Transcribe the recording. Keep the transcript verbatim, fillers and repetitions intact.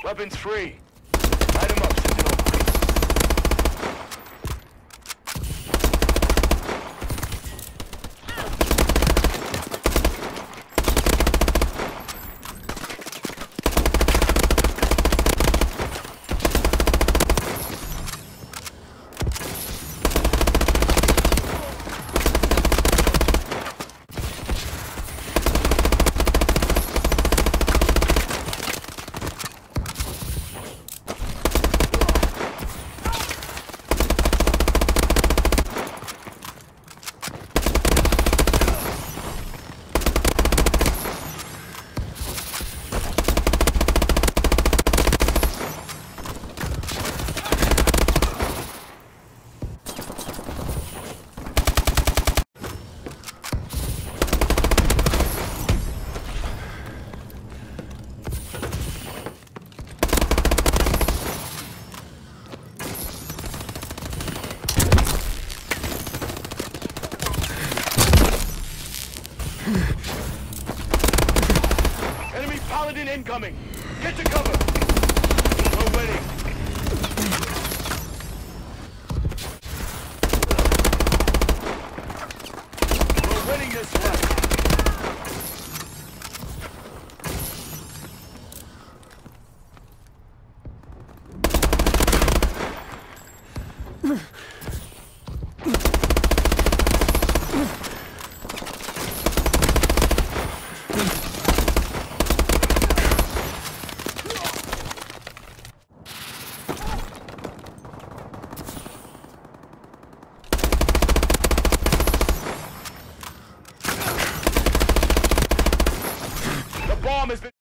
Weapons free. Light 'em up, Sentinel. Enemy Paladin incoming! Get to cover! We're winning! We're winning this fight! The bomb has been